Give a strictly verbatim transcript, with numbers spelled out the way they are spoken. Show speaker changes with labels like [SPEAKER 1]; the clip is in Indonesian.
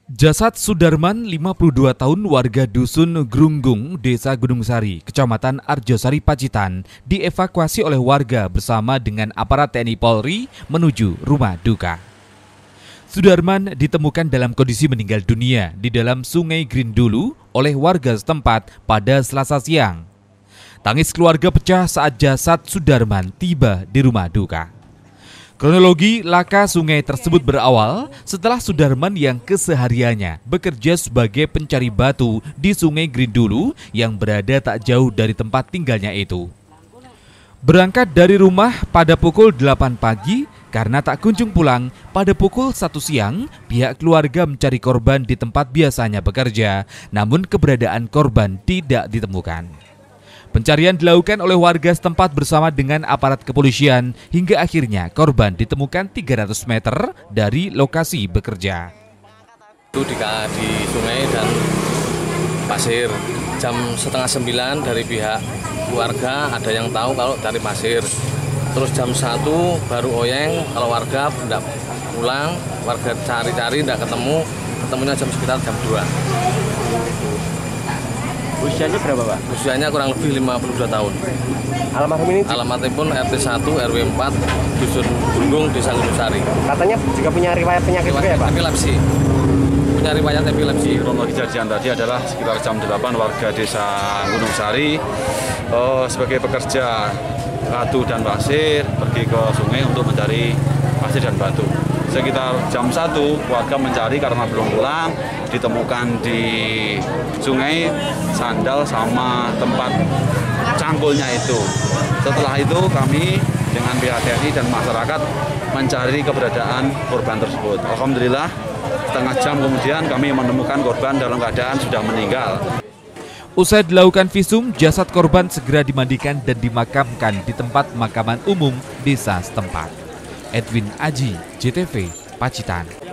[SPEAKER 1] Jasad Sudarman, lima puluh dua tahun, warga Dusun Grunggung, Desa Gunung Sari, Kecamatan Arjosari, Pacitan, dievakuasi oleh warga bersama dengan aparat T N I Polri menuju rumah duka. Sudarman ditemukan dalam kondisi meninggal dunia di dalam Sungai Grindulu oleh warga setempat pada Selasa siang. Tangis keluarga pecah saat jasad Sudarman tiba di rumah duka. Kronologi laka sungai tersebut berawal setelah Sudarman yang kesehariannya bekerja sebagai pencari batu di Sungai Grindulu yang berada tak jauh dari tempat tinggalnya itu. Berangkat dari rumah pada pukul delapan pagi, karena tak kunjung pulang, pada pukul satu siang pihak keluarga mencari korban di tempat biasanya bekerja, namun keberadaan korban tidak ditemukan. Pencarian dilakukan oleh warga setempat bersama dengan aparat kepolisian hingga akhirnya korban ditemukan tiga ratus meter dari lokasi bekerja.
[SPEAKER 2] Itu di, di sungai dan pasir. Jam setengah sembilan dari pihak keluarga ada yang tahu kalau dari pasir. Terus jam satu baru oyeng kalau warga tidak pulang, warga cari-cari tidak ketemu, ketemunya jam sekitar jam dua.
[SPEAKER 3] Usianya berapa, Pak?
[SPEAKER 2] Usianya kurang lebih lima puluh dua tahun.
[SPEAKER 3] Almarhum ini?
[SPEAKER 2] Alamatnya pun R T satu R W empat Dusun Grunggung, Desa Gunung Sari.
[SPEAKER 3] Katanya juga punya riwayat penyakit juga ya, Pak?
[SPEAKER 2] Epilepsi. Punya riwayat epilepsi.
[SPEAKER 4] Kronologi kejadian tadi adalah sekitar jam delapan warga Desa Gunung Sari uh, sebagai pekerja batu dan pasir pergi ke sungai untuk mencari pasir dan batu. Sekitar jam satu warga mencari karena belum pulang, ditemukan di sungai sandal sama tempat cangkulnya itu. Setelah itu kami dengan pihak T N I dan masyarakat mencari keberadaan korban tersebut. Alhamdulillah setengah jam kemudian kami menemukan korban dalam keadaan sudah meninggal.
[SPEAKER 1] Usai dilakukan visum, jasad korban segera dimandikan dan dimakamkan di tempat pemakaman umum desa setempat. Edwin Aji, J T V, Pacitan.